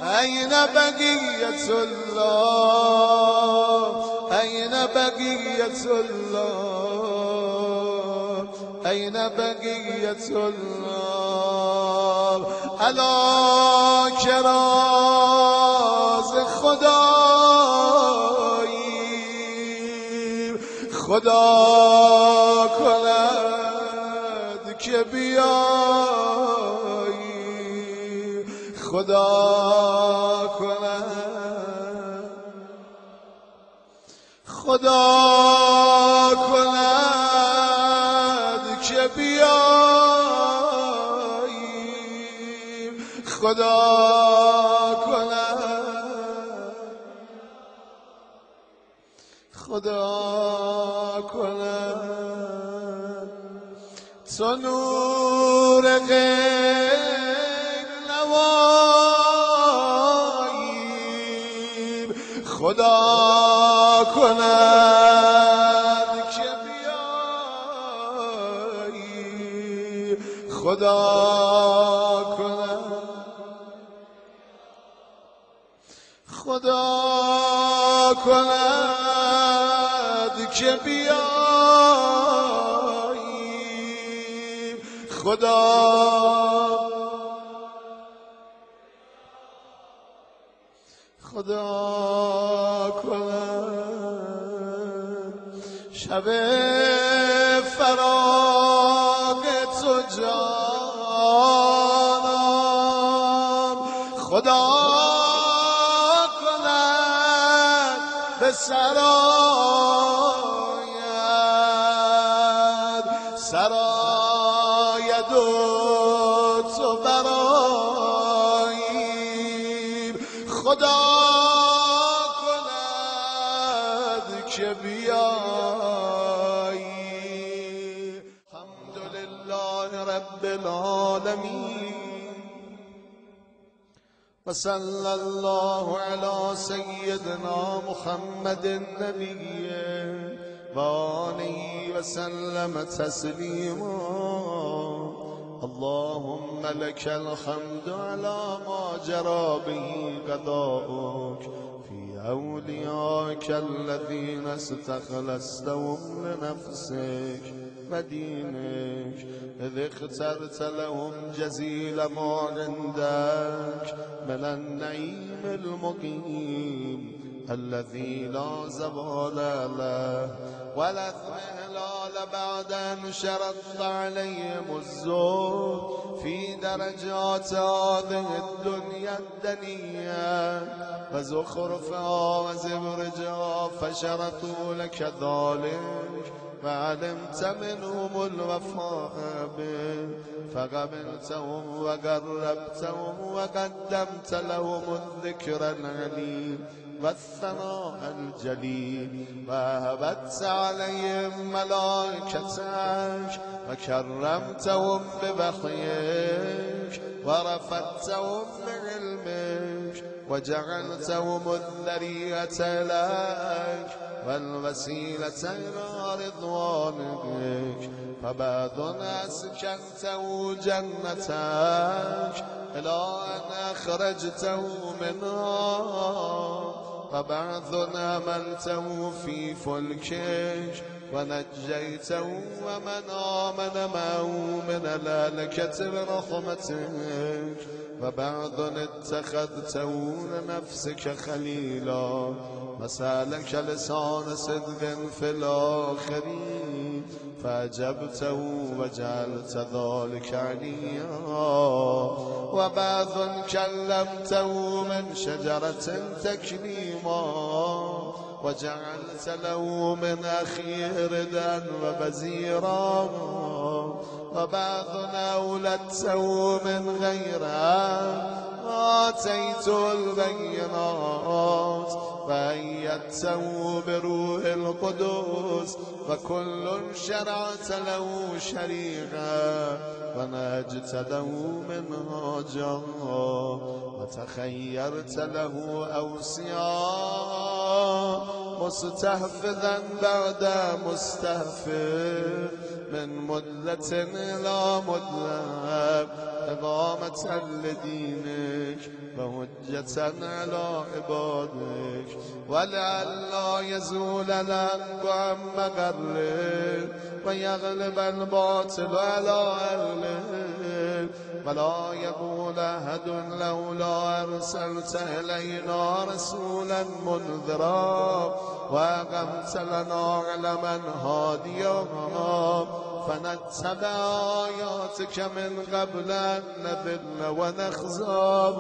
أين بقية الله أين بقية الله أين بقية الله ألا كراز خدایی خدا کند که بیایی خدا کند خدا کند که بیایی خدا کند خدا کند تو نور غیب نوایی خدا کند که بیایی خدا کند خدا کند که بیایی خدا خدا کند شب فراق تو جانم خدا کند به سراید و تو براییم خدا که بیایی الحمدلله رب العالمین و صلی الله علی سیدنا محمد النبی و آله و سلم تسلیما اللهم لك الحمد على ما جرى به قضاؤك أولياءك الذين استخلصتهم لنفسك ودينك إذ اخترت لهم جزيل ما عندك من النعيم المقيم الذي لا زوال له ولا اضمحلال بعد أن شرطت عليهم الزهد في درجات هذه الدنيا الدنيا وزخرفها وزبرجها فشرطوا لك ذلك فعلمت منهم الوفاء به فقبلتهم وقربتهم وقدمت لهم الذكر العليم والثناء الجليل وهبت عليهم ملائكتك وكرمتهم بوحيك ورفعتهم بعلمك وجعلتهم الذريعة لك والوسيلة إلى رضوانك فبعد أسكنته جنتك إلى أن أخرجته منها وبعض أملته في فلكك ونجيته ومن آمن معه من الهلكة برحمتك وبعض اتخذته لنفسك خليلا وسالك لسان صدق في الآخرين فأجبته وجعلت ذلك عليا وبعض كلمته من شجرة تكليما وجعلت له من أخيه ردا وبزيرا وبعض أولدته من غيره آتيت البينات وأيدته بروح القدس وكل شرعت له شريعا ونجت له منهاجا وتخيرت له أوصياء مستحفظا بعد مستحفظ من مدة إلى مدة إقامة لدينك وحجة على عبادك ولئلا يزول الحق عن مقرك ويغلب الباطل على أهله ولا يقول أحد لولا أرسلت إلينا رسولا منذرا وأقمت لنا علما هاديا فنتبع آياتك من قبل أن نذل ونخزى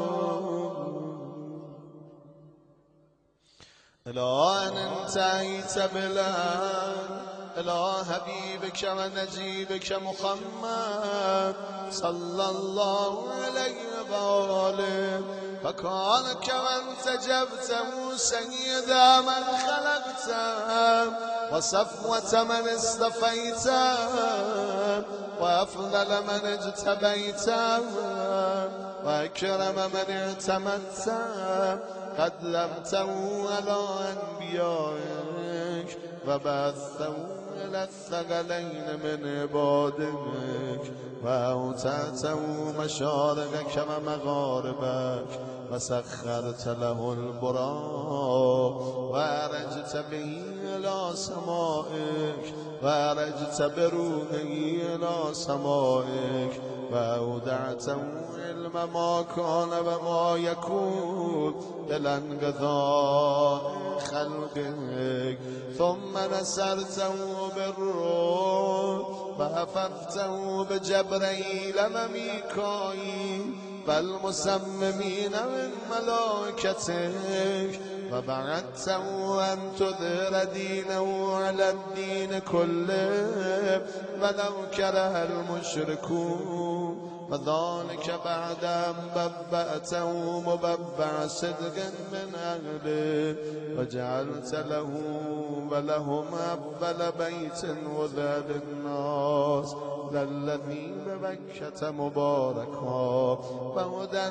إلى أن انتهيت بالآن إلى حبيبك ونجيبك محمد صلى الله عليه وآله فكان كمن تجبته سيد من خلقته وصفوة من اصطفيته وأفضل من اجتبيته وأكرم من اعتمدته قدمته على أنبيائك وبعثته إلى الثقلين من عبادك وأوتعته مشارقك ومغاربك وسخرت له البراق وأرجت به إلى سمائك وأرجت بروحه إلى سمائك وأودعته علم ما كان وما يكون إلى انقضاء خلقك ثم نسرته بالروح وحفظته بجبريل وميكائيل والمسممين من ملائكتك وبعثته أن تظهر دينه على الدين كله ولو كره المشركون وذلك بعد أن ببأته مببع صدق من أهله وجعلت له ولهم أفضل بيت وذا للناس للذي ببكة مباركا وهدى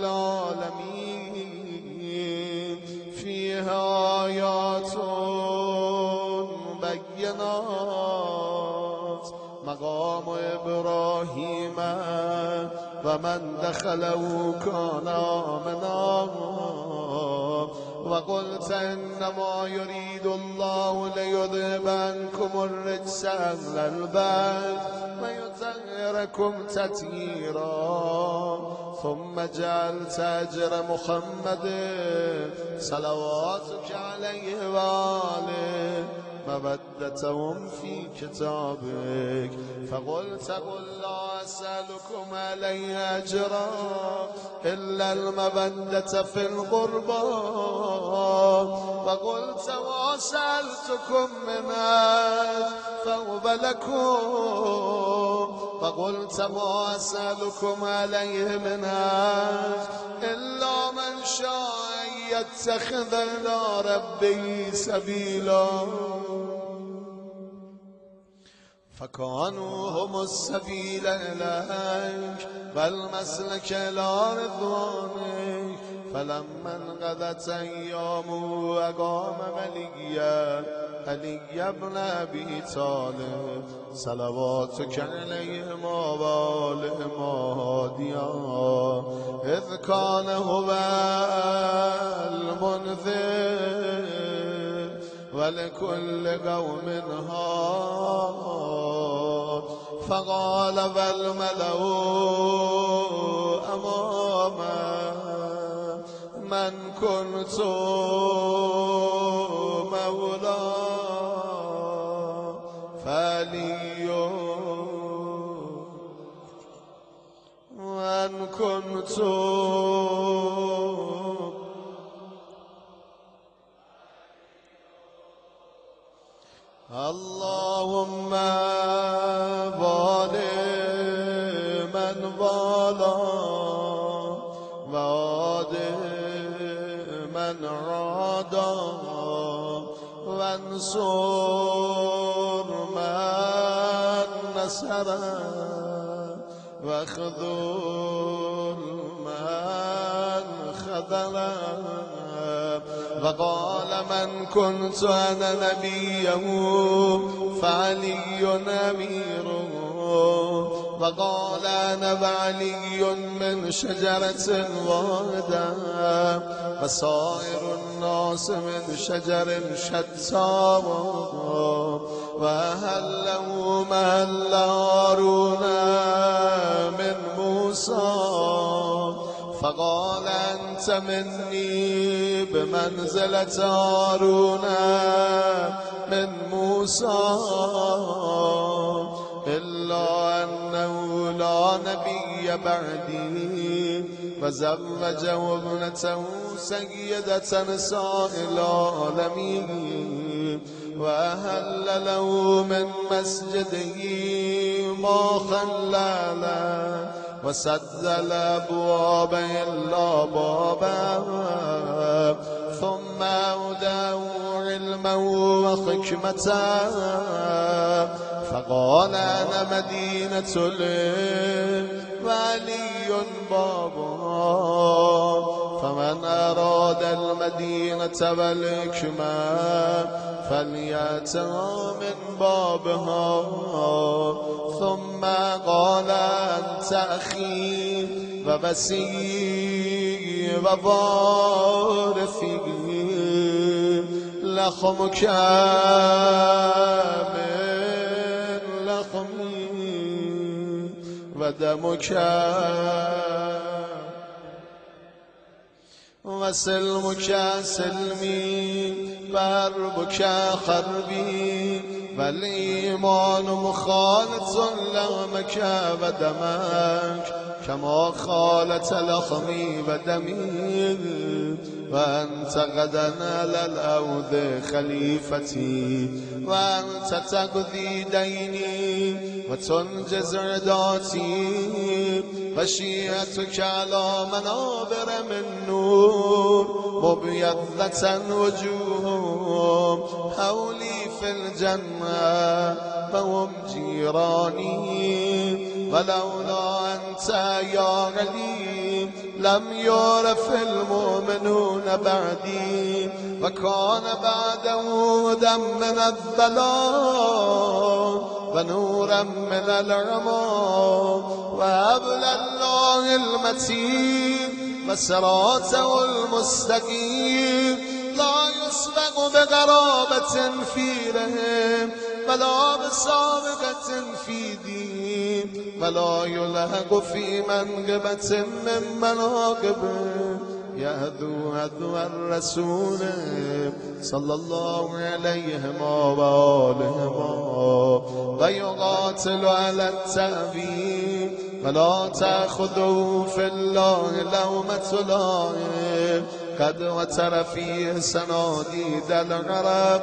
للعالمين فيها آيات بينات مقام إبراهيم ومن دخله كان آمنا وقلت إنما يريد الله ليذهب عنكم الرجس أهل البيت ويطهركم تطهيرا ثم جعلت أجر محمد صلواتك عليه وآله مودتهم في كتابك فقلت قل لا أسألكم عليه أجرا إلا المودة في القربى وقلت وسألتكم من أجر فهو لكم فقلت ما أسألكم عليه من أجر إلا من شاء يتخذ إلى ربه سبيلا فكانوا هم السبيل إليك والمسلك إلى رضوانك فلما انقضت أيامه أقام علي بن أبي طالب صلواتك عليهما وآلهما هاديا إذ كان هو المنذر ولكل قوم هاد فقال والملأ أمامه من كنت مولاه فعلي ومن كنت اللهم والي من والاه وعاد من عاداه وانصر من نصره واخذل من خذله وقال من كنت أنا نبيه فعلي أميره وقال أنا وعلي من شجرة واحدة وسائر الناس من شجر شتى وأهله مهل هارون من موسى فقال أنت مني بمنزلة هارون من موسى إلا أنه لا نبي بعدي وزوجه ابنته سيدة نساء العالمين وأهل له من مسجده ما خلل وسد الأبواب إلا بابا ثم أوداه علما وحكمة فقال أنا مدينة وعلي بابا فمن أراد المدينة والحكمة فليأتها من بابها ثم قال أنت أخي وبسي ووارثي لخمك من لخمي ودمك وسلمك سلمي وحربك حربي والإيمان مخالط لحمك ودمك كما خالت لحمي ودمي وأنت غدا على الأرض خليفتي وأنت تقضي ديني وتنجز عداتي وشيعتك على منابر من نور مبيضة وجوههم حولي في الجنة فهم جيراني ولولا أنت يا علي لم يعرف المؤمنون بعدي وكان بعده هدى من الظلام ونورا من العمى وحبل الله المتين وصراطه المستقيم لا يسبق بغرابة في رحم ولا بسابقة في دين ولا يلحق في منقبة من مناقبه يهدو هدو الرسول صلى الله عليه وآله ويقاتل على التأبيد ولا تأخذوا في الله لومة لائم قد وتر فيه سناديد العرب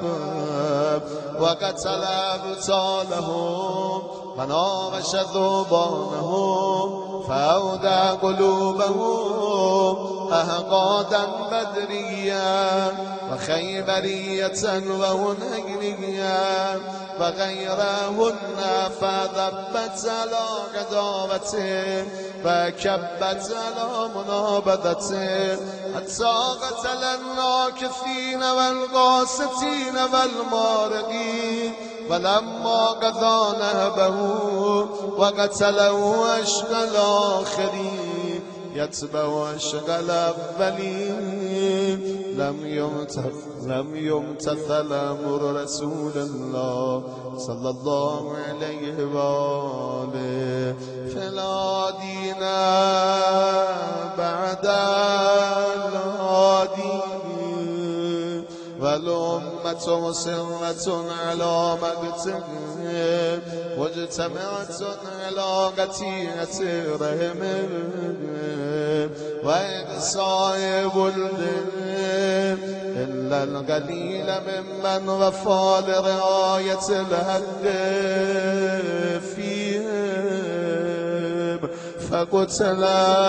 وقتل أبطالهم وناوش ذوبانهم فأودى قلوبهم أهقادا بدريا وخيبرية وهنيريا وغيرهن فذبت على قدامته فكبت على منابذته حتى قتل الناكثين والقاسطين والمارقين ولما قضى نهبه وقتله أشقى الآخرين يتبع أشقى الأولين لم يمتثل أمر رسول الله صلى الله عليه وآله فلا دين بعد الهادي والأمة مصرة على مقتهم واجتمعت على قتيلة رحمهم وإقصاء ولدهم إلا القليل ممن وفى لرعاية الحق فيهم فقتل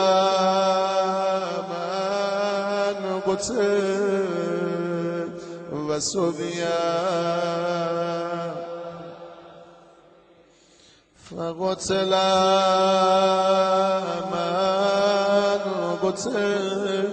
من قتل وسبيا فقتل من قتل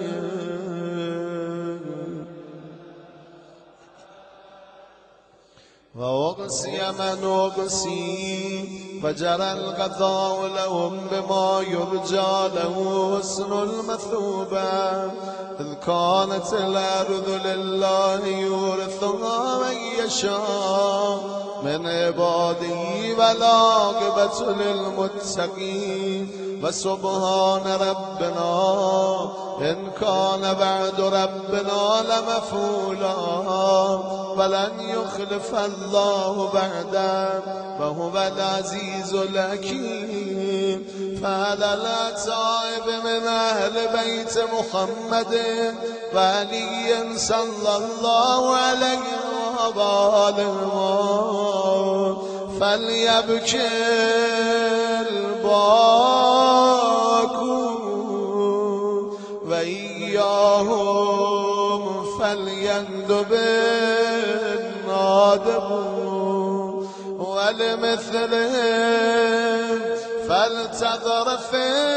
وأقسي من أقسي فجرى القضاء لهم بما يرجى له حسن المثوبة إذ كانت الأرض لله يورثها من يشاء من عباده والعاقبة للمتقين وسبحان ربنا إن كان بعد ربنا لمفعولا ولن يخلف الله بعده وهو العزيز الحكيم فعلى الأتائب من أهل بيت محمد وعلي صلى الله عليه وآله فليبكي الباكون وإياهم فليندب النادمون ولمثلهم فلتذرف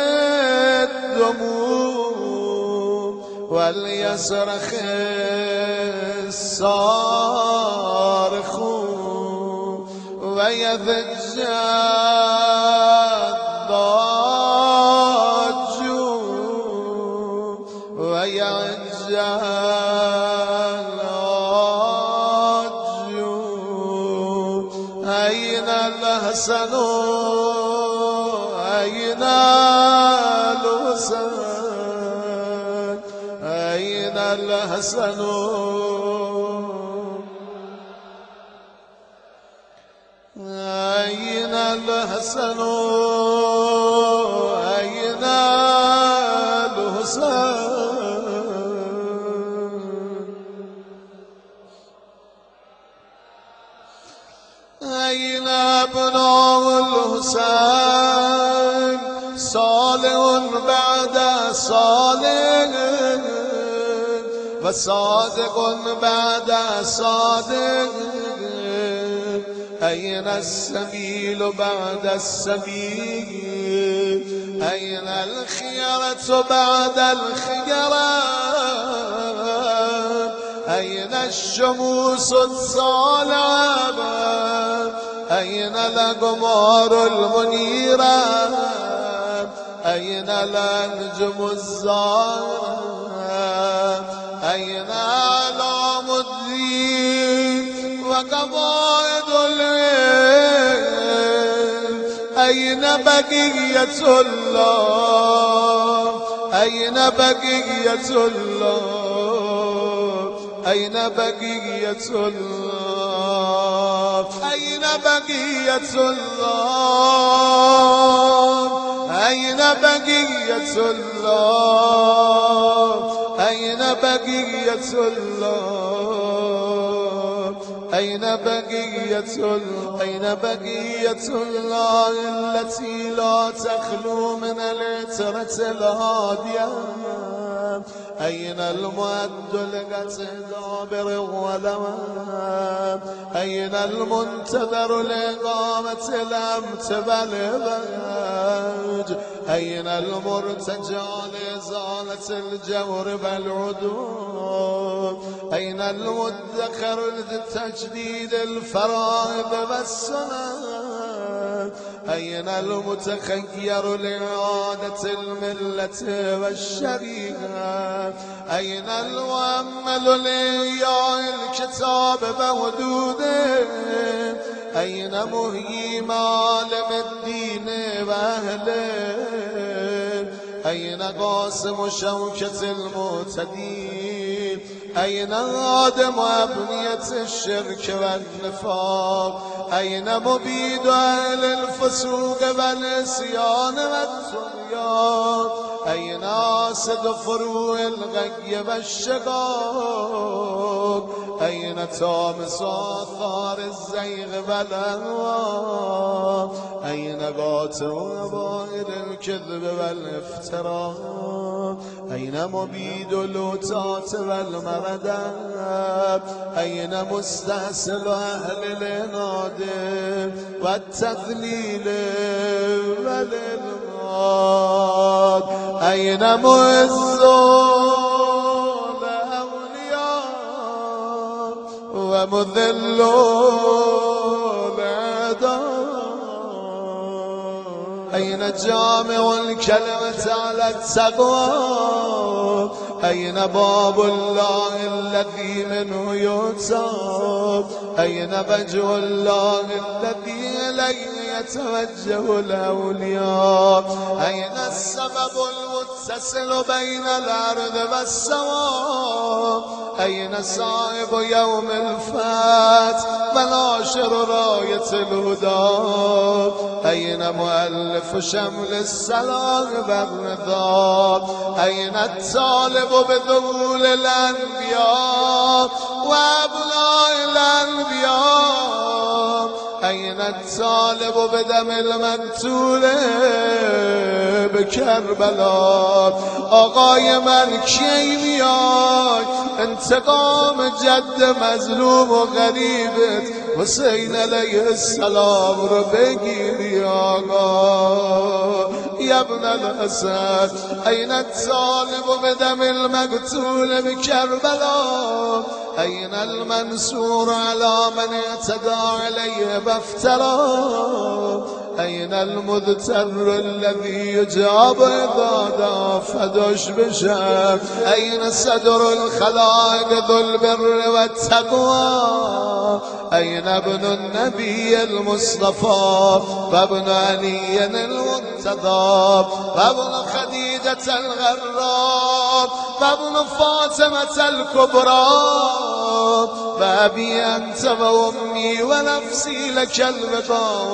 الدموع وليصرخ الصارخون ويضج الضاجون ويعج العاجون أين الحسن أين الحسن أين الحسن أين الحسن أين الحسن أين أبناء الحسين صالح بعد صالح وصادق بعد صادق أين السبيل بعد السبيل أين الخيرة بعد الخيرة أين الشموس الصالبة أين الأقمار المنيرة أين الأنجم الزاهرة أين أعلام الدين وقواعد العلم أين بقية الله أين بقية الله أين بقية الله أين بقية الله أين بقية الله أين بقية الله أين بقية الله أين بقية الله التي لا تخلو من العترة الهادية أين المعد لقتدابر ولوان أين المنتظر لإقامة الأمت بالباج أين المرتجى لإزالة الجور والعدوان أين المدخر لتجديد الفرائض والسنن أين المتخير لإعادة الملة والشريعة أين المؤمل لإحياء الكتاب وحدوده أين مهيي معالم الدين وأهله أين قاسم شوكة المعتدين أين هادم أبنية الشرك والنفاق أين مبيد أهل الفسوق والعصيان والطغيان أين حاسد فروع الغي والشقاق أين طامس آثار الزيغ والأهواء أين قاطع أبائل الكذب والافتراء أين مبيد اللوتات والمردات أين مستأصل أهل العناد والتذليل والإلغاد أين معز الأولياء ومذل الأعداء. أين جامع الكلمة على التقوى؟ أين باب الله الذي منه يؤتى؟ أين وجه الله الذي إليه يتوجه الأولياء؟ أين السبب المتصل بين الأرض والسماء؟ أين صاحب يوم الفتح وناشر راية الهدى؟ أين مؤلف شمل السلام والرضا؟ أين الطالب بذبول الأنبياء وأبناء الأنبياء؟ أين الطالب بدم المقتول بكربلاء؟ آقای من کی میای انتقام جد مظلوم و غریبت حسین علیه السلام رو بگیری آقا یا ابن الحسن؟ أين الطالب بدم المقتول بكربلاء؟ أين المنصور على من اعتدى عليه بافترى؟ أين المذتر الذي يجاب إذا دافدش بشر؟ أين صدر الخلائق ذو البر والتقوى؟ أين ابن النبي المصطفى وابن علي المرتضى وابن خديجة الغراء وابن فاطمة الكبرى وأبي أنت وأمي ونفسي لك الوفاء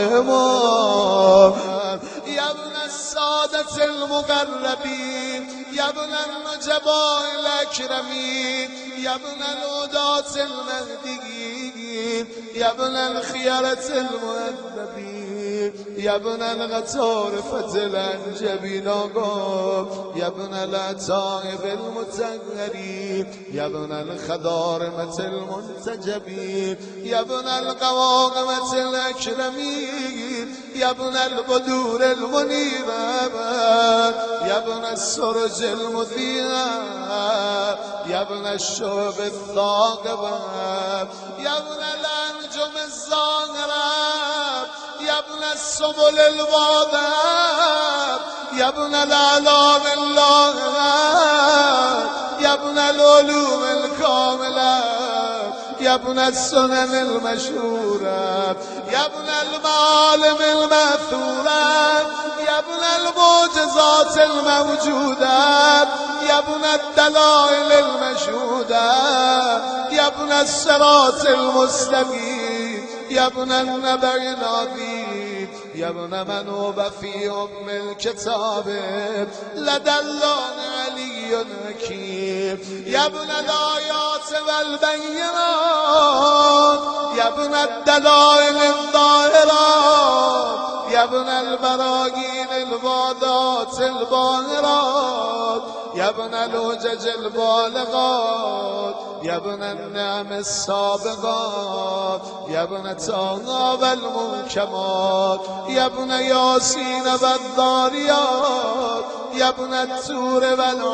والهمام. يا ابن السادة المقربين، يا ابن النجباء الأكرمين، يا ابن الهداة المهديين، يا ابن الخيرة المؤدبين، يا ابن الغطارفة الأنجبين آقا، يا ابن الأتائب المتغرين، يا ابن الخضارمة المنتجبين، يا ابن القواقمة الأكرمين، يا ابن البدور المنيرة، يا ابن السرج المذيعة، يا ابن الشعب الثاقبة، يا ابن الأنجم الزاهرة، يا ابن السبل الواضحة، يا ابن الأعلام اللاهرة، يا ابن العلوم الكاملة، يا ابن السنن المشهورة، يا ابن المعالم المأثورة، يا ابن المعجزات الموجودة، يا ابن الدلائل المشهودة، يا ابن الصراط المستقيم، يا ابن النبأ العظيم، يا ابن من هو في أم الكتاب لدى الله علي حكيم، يا ابن الآيات والبينات، يا ابن الدلائل الظاهرات، يا ابن البراهين الواضحات الباهرات، يا ابن الحجج البالغات، يا ابن النعم السابقات، يا ابن طه والمنكمات، يا ابن ياسين والذاريات، يا ابن التور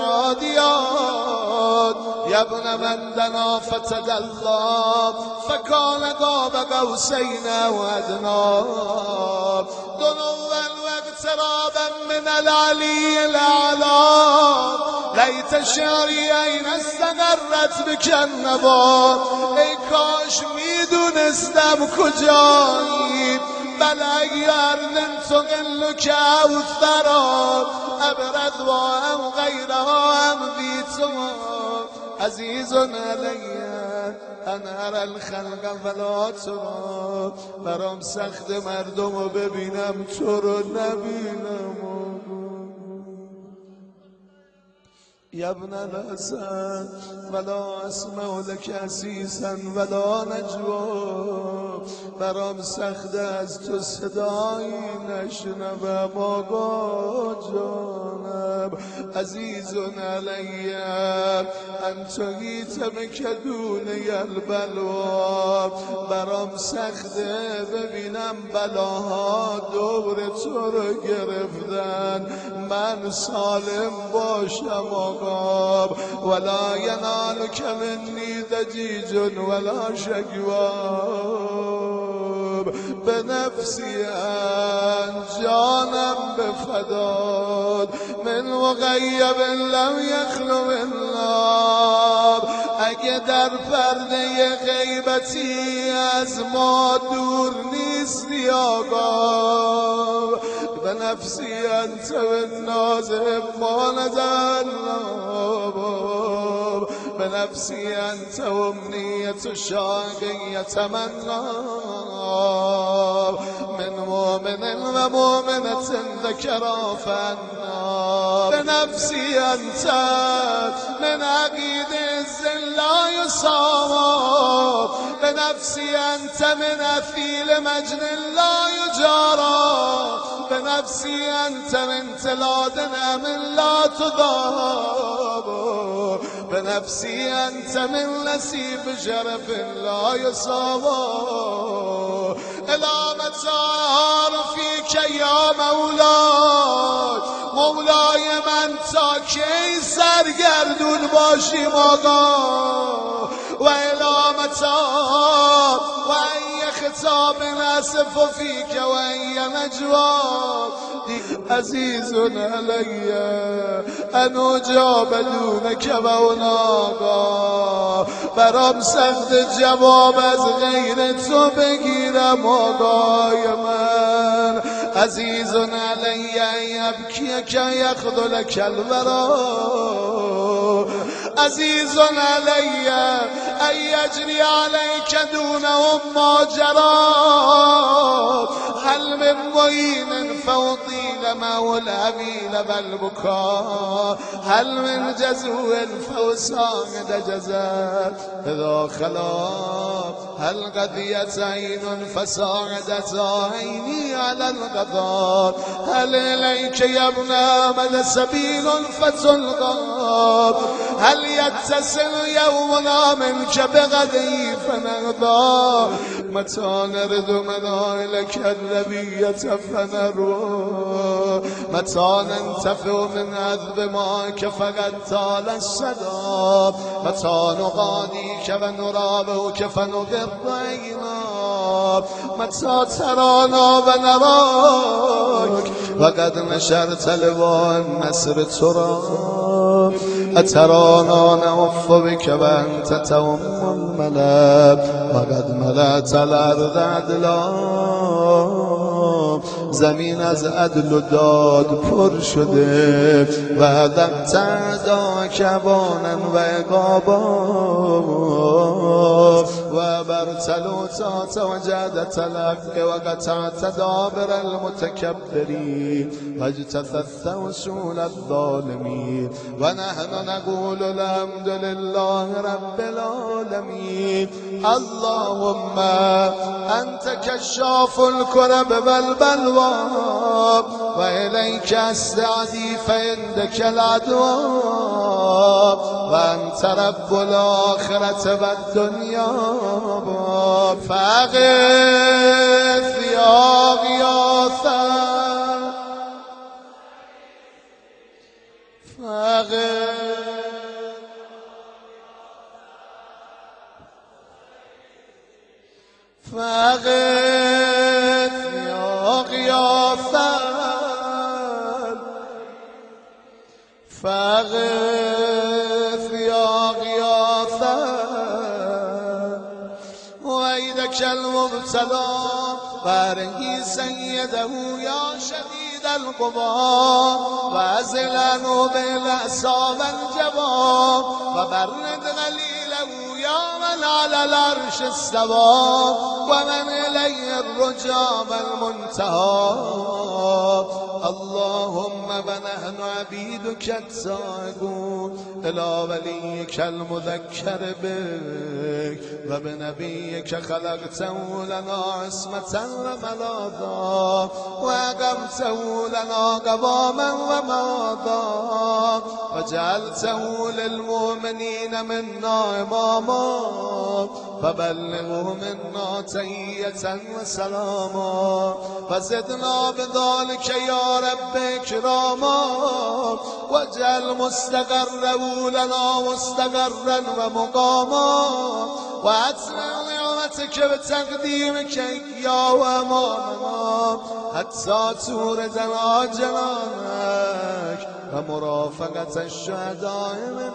والعاديات، يا ابن من دنا فتدلى فكان قاب قوسين أو أدنى، دنوا واقترابا من العلي الأعلى، ليت شعری این استقرت بک النوا، ای کاش میدونستم کجایی، بل اگر ننتقل كأوثرا ابرد و هم غیرها هم بیتما، عزیز علی ان ارى الخلق فلا ترى، برام سخت مردم رو ببینم تو رو نبینم. يا ابن الحسن ولا اسمع لك عسيسا ولا نجوا، برام سخت از تو صدایی نشنوم آقا جانم، عزیز علی انت جیت بکدونه البلوا، برام سخته ببینم بلاها دور تو رو گرفتن، من سالم باشم آقا العقاب ولا ينالك مني ضجيج ولا شكواب بنفسي جانم بفداد من مغیب لم یخلو بالله اگه در پرده غیبتی از ما دور نیستی آقا بنفسی انت بالناز ما نزلنا بنفسی انت امنیت شاقیت منا من مؤمن و مؤمنة ذکرا فنا بنفسی انت من عقید لا يصاب بنفسي أنت من أثيل مجن لا يجارى بنفسي أنت من تلاد نعم لا تضاب بنفسي أنت من نسيب شرف لا يصاب إلى متى فيك يا مولاي مولاي من تا کی سرگردون باشیم آقا و الی متى و ای خطاب نصف فیک و ای نجوا عزیز علی ان اجاب دونک و آقا برام سخت جواب از غیر تو بگیرم آقای من عزیز علی یبکی که یخذلک الورا عزیز علی ای یجری علیک دونهم ماجرا هل من معین فوطیل مول عویل والبکا هل من جزوع فوساند جزت اذا خلاف هل قضیت عین فساعدت عینی علی القضا هل الیک یبن احمد سبیل فتلقا هل يتصل يومنا منك بغدي فنرضى متى نرد منائلك النبية فنروى متى ننتفع من عذب ماك فقد طال الصدى متى نغاديك ونرابك فنغرينا متى ترانا ونراك وقد نشرت لواء النصر ترى أترانا نعف بك وأنت توم الملاب وقد ملأت الأرض عدلا زمین از عدل و داد پر شده و عدقت اعدا کبانا و عقابا و برتلوتات و جعدت الحق و قطعت دابر المتکبرین و اجتثثت وصول الظالمین و نحن نقول الحمد لله رب العالمین اللهم انت کشاف الكرب والبلوى و الیک استعدی فعندک العدوى و انت رب الاخرة و الدنیا فاغث یا غیاثا فاغث یا غیاثا فاغث یا غیاثا وعیدک المبتلا وارهی سیده یا شدید القوا وازلنوا بالعصا والجواب وبرد غلیله یا من على العرش استوى ومن إليه الرجا والمنتهى اللهم ونحن عبيدك التائبون إلى وليك المذكر بك وبنبيك خلقته لنا عصمة وملاذا وأقمته لنا قواما وماذا وجعلته للمؤمنين منا إماما فبلغوا منا تحية وسلاما فزدنا بذلك يا رب اكراما واجعل مستقره لنا مستقرا ومقاما واتنا نعمتك بتقديمك يا وامامنا حتى توردنا جنانك ومرافقة الشهداء من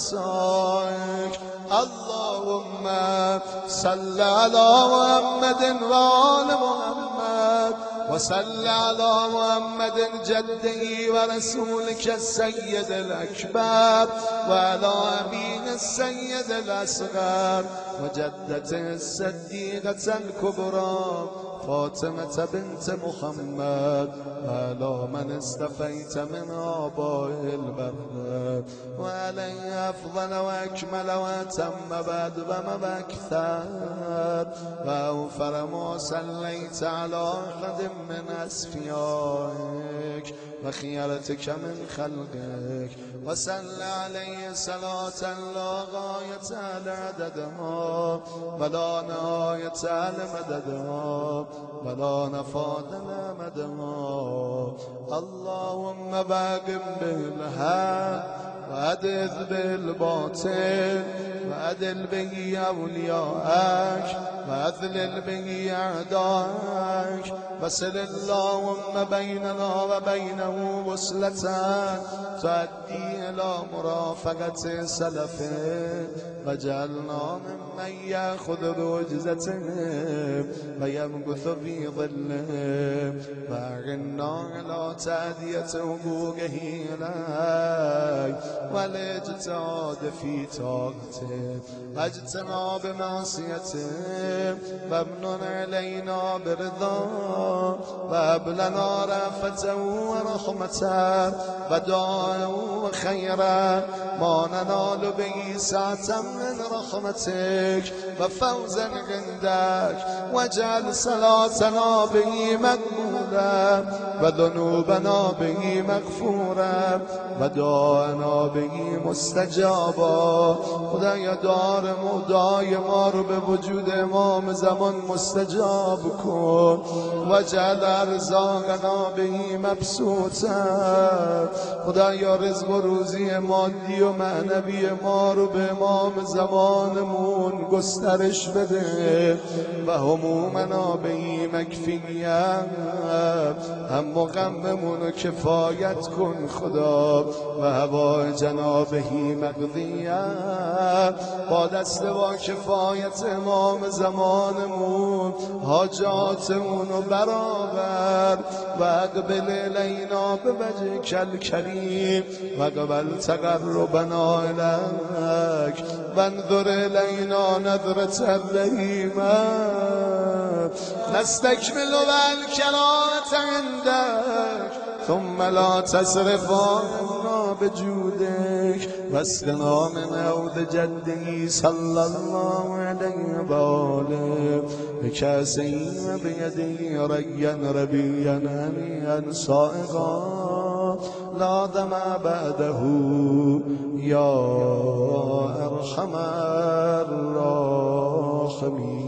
خلصائك. اللهم صل على محمد وآل محمد وصل على محمد جده ورسولك السيد الأكبر وعلى أبينا السيد الأصغر وجدته الصديقة الكبرى فاطمة بنت محمد وعلى من استفيت من آبائه البر وعليه أفضل وأكمل وأتم بعد وما أكثر وأوفر ما صليت على أحد من أصفيائك وخيرتك من خلقك وصل عليه صلاة لا غاية لعددها ولا نهاية لمددها ولا نفاد لمدها. اللهم باقم بالحق وأدذ بالباطل وأدل به أولياءك وأذلل به أعداءك وصل اللهم بيننا وبينه وصلة تؤدي إلى مرافقة سلفه وجعلنا ممن يأخذ برجزتهم ويمكث في ظلهم وأعنا على تأدية حقوقه إليك والاجتهاد في طاعته واجتناب معصيته وامنن علينا برضاه وهب لنا رأفته ورحمته ودعاءه وخيرا ما ننال به سعة من رحمتك وفوزا عندك واجعل صلاتنا به مقبولا وذنوبنا به مغفورا ودعاءنا به مستجابا. خدایا دعای ما رو به وجود امام زمان مستجاب کن وجعل ارزاقنا به مبسوطا. خدایا رزق و روزی مادی و معنوی ما رو به امام زمانمون گسترش بده و همومنا به مکفیت هم و غممون رو کفایت کن خدا و هوای جنابهی مقضیت با دست با کفایت امام زمانمون حاجاتمون رو برآور و اقبل الینا به وجهک الکریم و قبل تقربنا الیک و انظر الینا نظرة الرحیمة نستکمل الکرامة عندک ثم لا تصرف عنا بجودك واسقنا من عود جده صلى الله عليه وآله بكأسه بيده ريا ربيا هنيئا صائغا لا دمع بعده يا أرحم الراحمين.